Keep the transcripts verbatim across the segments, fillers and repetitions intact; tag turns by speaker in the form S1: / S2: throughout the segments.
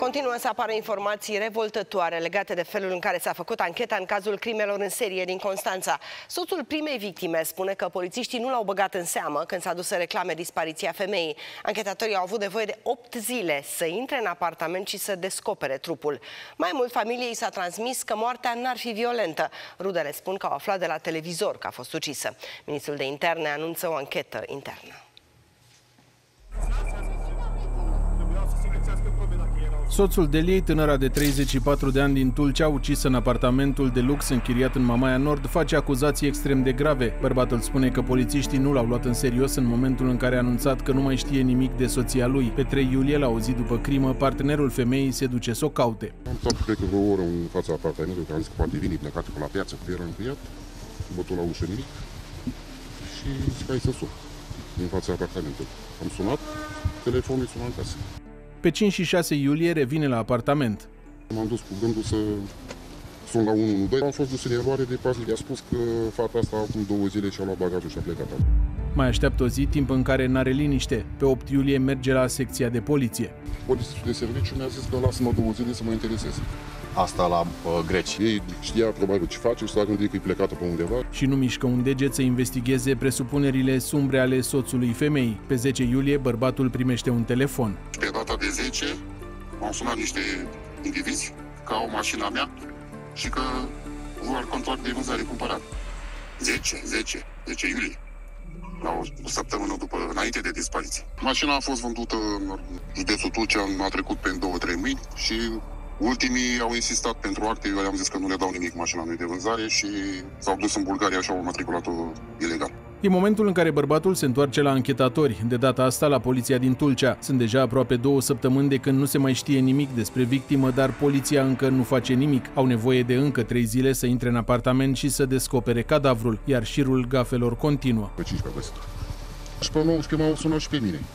S1: Continuă să apară informații revoltătoare legate de felul în care s-a făcut ancheta în cazul crimelor în serie din Constanța. Soțul primei victime spune că polițiștii nu l-au băgat în seamă când s-a dus să reclame dispariția femeii. Anchetatorii au avut nevoie de opt zile să intre în apartament și să descopere trupul. Mai mult, familiei s-a transmis că moartea n-ar fi violentă. Rudele spun că au aflat de la televizor că a fost ucisă. Ministrul de Interne anunță o anchetă internă.
S2: Soțul Deliei, tânăra de treizeci și patru de ani din Tulcea, ucisă în apartamentul de lux închiriat în Mamaia Nord, face acuzații extrem de grave. Bărbatul spune că polițiștii nu l-au luat în serios în momentul în care a anunțat că nu mai știe nimic de soția lui. Pe trei iulie, la o zi după crimă, partenerul femeii se duce să o caute.
S3: Am stat, cred că, vreo oră în fața apartamentului, că am zis că poate vine plecate pe la piață, că era încuiat, bătul la ușă nimic și zic, hai să sun din fața apartamentului. Am sunat, telefonul îi suna în casă.
S2: Pe cinci și șase iulie revine la apartament.
S3: M-am dus cu gândul să sun la unu unu doi. Am fost dus în eroare de paznic. I-a spus că fata asta acum două zile și-a luat bagajul și a plecat.
S2: Mai așteaptă o zi, timp în care n-are liniște. Pe opt iulie merge la secția de poliție.
S3: Polițistul de serviciu mi-a zis că lasă-mă două zile să mă intereseze.
S4: Asta la uh, greci.
S3: Ei știa probabil ce face și s-a gândit că e plecată pe undeva.
S2: Și nu mișcă un deget să investigheze presupunerile sumbre ale soțului femeii. Pe zece iulie, bărbatul primește un telefon.
S3: Pe data de zece m-au sunat niște indivizi că au mașina mea și că vor contract de vânzare-cumpărare. zece, zece, zece iulie. La o săptămână după, înainte de dispariție. Mașina a fost vândută în județul Tulcea, a trecut pe două, trei mâini și ultimii au insistat pentru acte. Eu le-am zis că nu le dau nimic, mașina nu e de vânzare și s-au dus în Bulgaria și au matriculat-o ilegal.
S2: E momentul în care bărbatul se întoarce la anchetatori, de data asta la poliția din Tulcea. Sunt deja aproape două săptămâni de când nu se mai știe nimic despre victimă, dar poliția încă nu face nimic. Au nevoie de încă trei zile să intre în apartament și să descopere cadavrul, iar șirul gafelor continuă.
S3: Pe cincisprezece a găsit. Și pe nouăsprezece m-au sunat și pe mine.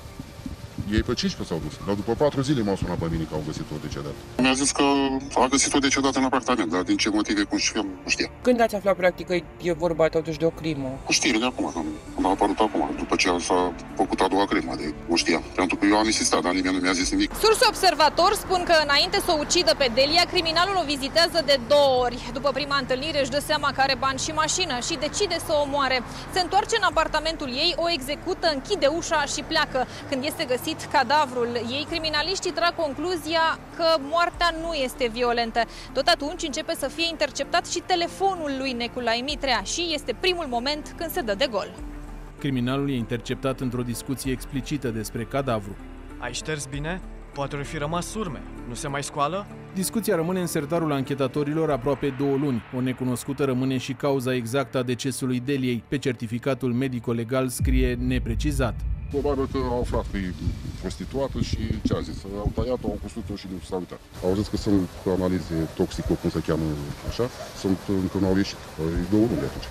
S3: Ei pe cincisprezece s-au dus, dar după patru zile m-au sunat pe mine că au găsit-o decedată. Mi-a zis că a găsit-o decedată în apartament, dar din ce motive, cum știam, nu știa.
S5: Când ați aflat, practic, că e vorba totuși de o crimă?
S3: Cu știrile acum, când a apărut acum, după ce s-a făcut a doua crimă, de nu știam. Pentru că eu am insistat, dar nimeni nu mi-a zis nimic.
S6: Surse observatori spun că înainte să o ucidă pe Delia, criminalul o vizitează de două ori. După prima întâlnire își dă seama că are bani și mașină și decide să o omoare. Se întoarce în apartamentul ei, o execută, închide ușa și pleacă. Când este găsit cadavrul ei, criminaliștii trag concluzia că moartea nu este violentă. Tot atunci începe să fie interceptat și telefonul lui Neculai Mitrea și este primul moment când se dă de gol.
S2: Criminalul e interceptat într-o discuție explicită despre cadavru.
S7: Ai șters bine? Poate ori fi rămas urme. Nu se mai scoală?
S2: Discuția rămâne în sertarul anchetatorilor aproape două luni. O necunoscută rămâne și cauza exactă a decesului Deliei. Pe certificatul medico-legal scrie neprecizat.
S3: Probabil că au aflat că e prostituată și ce a zis? Au tăiat-o, au cusut-o și nu s-a uitat. Au zis că sunt analize toxico, cum se cheamă așa, sunt încă nu au ieșit. E două luni atunci.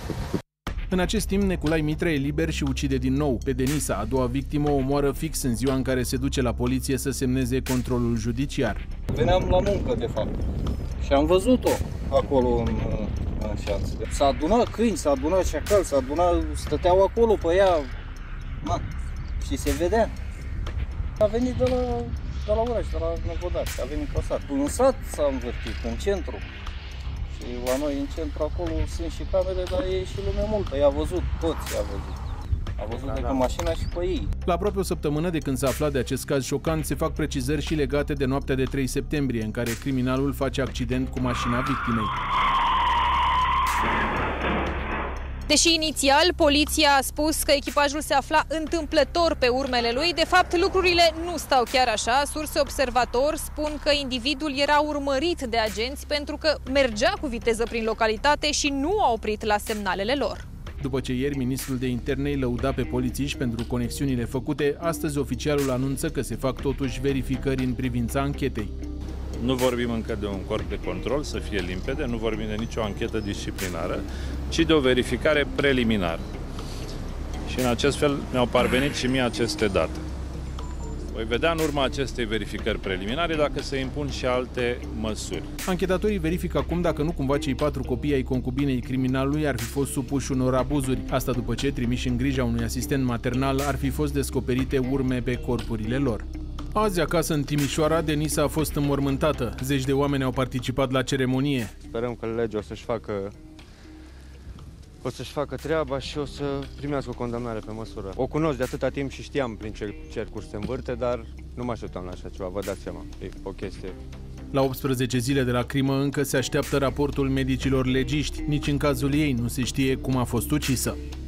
S2: În acest timp, Neculai Mitrea e liber și ucide din nou. Pe Denisa, a doua victimă, o omoară fix în ziua în care se duce la poliție să semneze controlul judiciar.
S8: Veneam la muncă, de fapt, și am văzut-o acolo în, în șanță. S-a adunat câini, s-a adunat șacali, s-a adunat, stăteau acolo pe ea. Na. Și se vedea. A venit de la, de la oraș, de la Năvodar, a venit pe sat. În sat s-a învârtit, în centru. Și la noi în centru acolo sunt și camere, dar e și lume multă. I-a văzut, toți i-a văzut. A văzut da, de da. mașina și pe ei.
S2: La aproape o săptămână de când s-a aflat de acest caz șocant, se fac precizări și legate de noaptea de trei septembrie, în care criminalul face accident cu mașina victimei.
S6: Deși inițial poliția a spus că echipajul se afla întâmplător pe urmele lui, de fapt lucrurile nu stau chiar așa. Surse observatori spun că individul era urmărit de agenți pentru că mergea cu viteză prin localitate și nu a oprit la semnalele lor.
S2: După ce ieri ministrul de Interne îi lăuda pe polițiști pentru conexiunile făcute, astăzi oficialul anunță că se fac totuși verificări în privința anchetei.
S9: Nu vorbim încă de un corp de control, să fie limpede, nu vorbim de nicio anchetă disciplinară, ci de o verificare preliminară. Și în acest fel mi-au parvenit și mie aceste date. Voi vedea în urma acestei verificări preliminare dacă se impun și alte măsuri.
S2: Anchetatorii verifică acum dacă nu cumva cei patru copii ai concubinei criminalului ar fi fost supuși unor abuzuri. Asta după ce, trimiși în grija unui asistent maternal, ar fi fost descoperite urme pe corpurile lor. Azi, acasă în Timișoara, Denisa a fost înmormântată. Zeci de oameni au participat la ceremonie.
S10: Sperăm că legea o să-și facă, o să-și facă treaba și o să primească o condamnare pe măsură. O cunosc de atâta timp și știam prin ce cercuri se învârte, dar nu mă așteptam la așa ceva, vă dați seama, e o chestie.
S2: La optsprezece zile de la crimă încă se așteaptă raportul medicilor legiști. Nici în cazul ei nu se știe cum a fost ucisă.